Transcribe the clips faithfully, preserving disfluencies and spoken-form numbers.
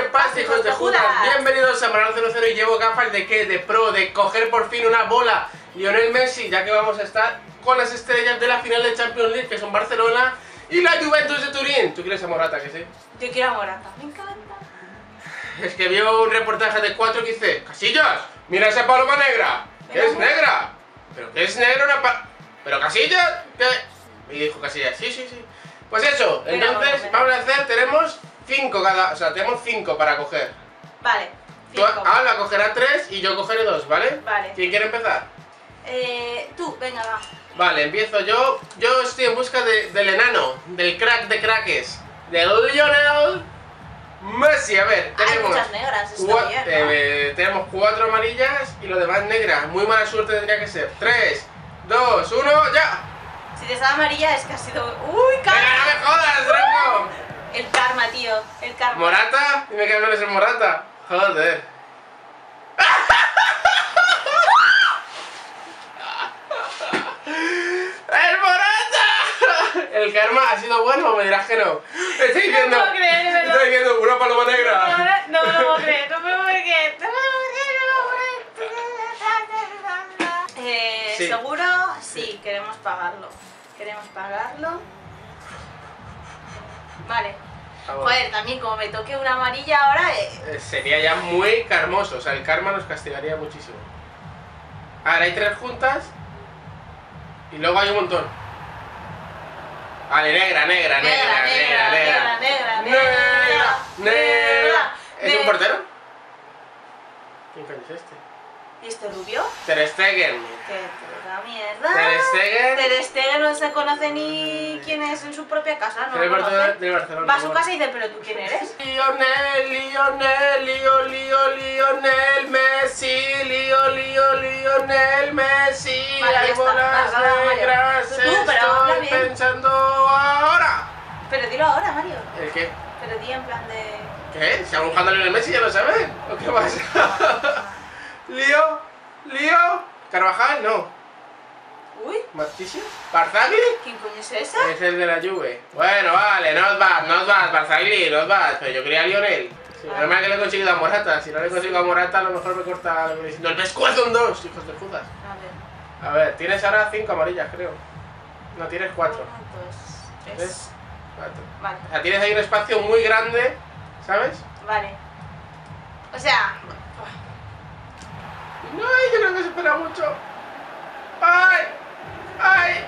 pasa, hijos de Judas? Bienvenidos a Manuel cero cero y llevo gafas de qué, de pro, de coger por fin una bola Lionel Messi, ya que vamos a estar con las estrellas de la final de Champions League, que son Barcelona y la Juventus de Turín. ¿Tú quieres a Morata, que sí? Yo quiero a Morata, me encanta. Es que vio un reportaje de cuatro que dice: Casillas, mira esa paloma negra, que es negra. ¿Pero qué es negra una pa... ¿Pero Casillas? ¿Qué? Y dijo Casillas, sí, sí, sí. Pues eso, entonces vamos a hacer, tenemos cinco cada, o sea, tenemos cinco para coger. Vale, Tú, Alba cogerá tres y yo cogeré dos, ¿vale? Vale. ¿Quién quiere empezar? Eh, tú, venga, va. Vale, empiezo yo. Yo estoy en busca de, del enano, del crack de crackes, del Lionel Messi. A ver, tenemos... Hay muchas negras, está cua bien, ¿no? eh, tenemos cuatro amarillas y lo demás negras. Muy mala suerte tendría que ser. Tres, dos, uno, ya. Si te sale amarilla es que ha sido... ¡Uy, karma! ¡Venga, no me jodas, Draco! El karma, tío, el karma. ¿Morata? Dime que no eres el Morata. Joder. ¡El Morata! ¿El karma ha sido bueno o me dirás que no? Estoy diciendo... No puedo creer, de verdad. Estoy diciendo una paloma negra. No, no, no puedo creer, no puedo creer. No puedo creer, no puedo creer. Eh, Sí. ¿Seguro? Sí, queremos pagarlo. Queremos pagarlo. Vale. Joder, también como me toque una amarilla ahora... Eh... Eh, sería ya muy karmoso, o sea, el karma nos castigaría muchísimo. Ahora hay tres juntas y luego hay un montón. Vale, negra, negra, negra, negra, negra, negra, negra, negra. ¿Es un negra. portero? ¿Quién coño es este? ¿Y este rubio? Ter Stegen. ¡Qué puta mierda! Ter Stegen. Ter Stegen no se conoce ni quién es en su propia casa, ¿no? Del lo Barcelona, conoce. del Barcelona. Va a su casa y dice, ¿pero tú quién eres? Lionel, Lionel, Lio, Lio, Lionel Messi, Lio, Lio, Lionel Messi. Vale, ya Hay está, bolas va, va, Mario. negras, Tú, pero habla estoy bien. pensando ahora. Pero dilo ahora, Mario. ¿El qué? Pero di en plan de... ¿Qué? ¿Se han buscado a Lionel Messi? ¿Ya lo saben? ¿O qué pasa? Lío, Lío, Carvajal, no. Uy, ¿Marchisio? ¿Barzagli? ¿quién coño es esa? Es el de la Juve. Bueno, vale, no os vas, no os vas, Barzagli, no os vas. Pero yo quería a Lionel. Si Ah. normal que le he conseguido a Morata. Si no le he conseguido a Morata, a lo mejor me corta lo que me diciendo. ¡El pescuezo en dos, hijos de putas! A ver. A ver, tienes ahora cinco amarillas, creo. No, tienes cuatro. Uno, dos, tres. ¿Ves? Cuatro. Vale, O sea, tienes ahí un espacio muy grande, ¿sabes? vale. O sea... No, yo creo que se espera mucho. ¡Ay! ¡Ay!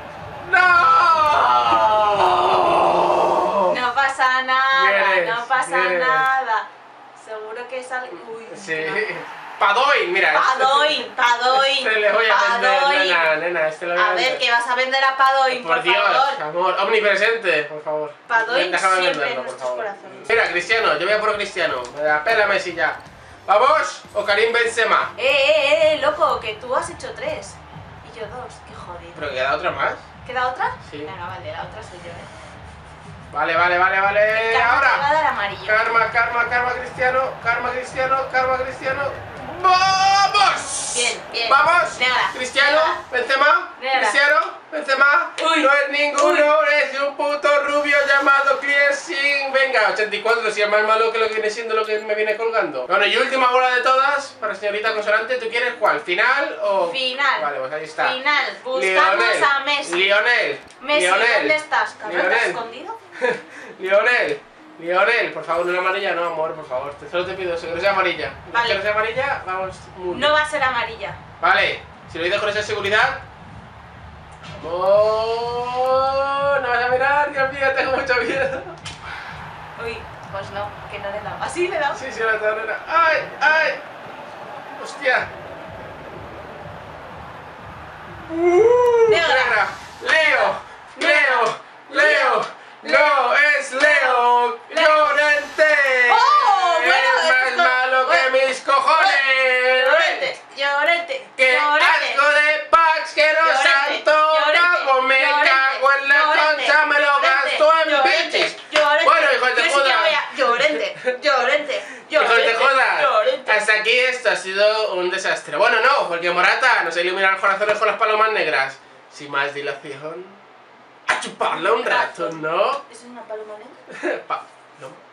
¡No! No pasa nada, Vienes, no pasa vienes. nada. Seguro que sale... Uy, Sí. no. Padoin, mira. Padoin, Padoin. Este le voy a vender, Padoin. nena, nena, este lo voy a A vender. ver, que vas a vender a Padoin, por, Por Dios, favor. amor, omnipresente, por favor. Padoin Déjame siempre venderlo, en por nuestros favor. corazones. Mira, Cristiano, yo voy a por Cristiano. Me da pela Messi ya. ¿Vamos? ¿O Karim Benzema? Eh, eh, eh, loco, que tú has hecho tres. Y yo dos, qué jodido. ¿Pero queda otra más? ¿Queda otra? Sí. Venga, vale, la otra soy yo, eh. Vale, vale, vale, vale. El karma te va a Ahora. dar amarillo. Karma, karma, karma Cristiano, karma Cristiano, karma Cristiano. ¡Vamos! Bien, bien. ¡Vamos! Negra, Cristiano, negra. Benzema, Negra. Cristiano, Benzema. Uy. No es ninguno, es un puto rubio llamado Clearsing. Venga, ochenta y cuatro, si es más malo que lo que viene siendo lo que me viene colgando. Bueno, y última bola de todas, para señorita consonante, ¿tú quieres cuál? ¿Final o...? Final. Vale, pues ahí está. Final. Buscamos Lionel, a Messi. Lionel. Messi, Lionel. ¿dónde estás, cabrón? ¿Te has Lionel. escondido? Lionel, Lionel, por favor, una amarilla, no, amor, por favor. Te solo te pido eso, que no sea amarilla. Vale. Que no sea amarilla, vamos muy bien. No va a ser amarilla. Vale, si lo dices con esa seguridad. ¡Vamos! No vas a mirar, Dios mío, tengo mucho miedo. Uy, pues no, que no le he dado. ¿Así le he dado? Sí, sí, la torrera. ¡Ay, ay! ¡Hostia! ¡Uh! Negra. Negra. Leo, Leo, Leo. No, es Leo Llorente. ¡Oh! Bueno, es más esto- malo que bueno. mis cojones. Llorente, llorente, ¡Qué llorente. asco de Pax, que no Llorente, santo! llorente, ¡No, me llorente, cago en la llorente, concha! ¡Me lo llorente, gasto en llorente, bichis! llorente. Bueno, hijos de Yo sí que joda. voy a- Llorente, llorente, ¡Hijos llorente. de joda! Llorente. Hasta aquí esto ha sido un desastre. Bueno, no, porque Morata nos ha iluminado los corazones con las palomas negras. Sin más dilación, a chuparla un rato, ¿no? ¿Es una paloma negra? Pa- no.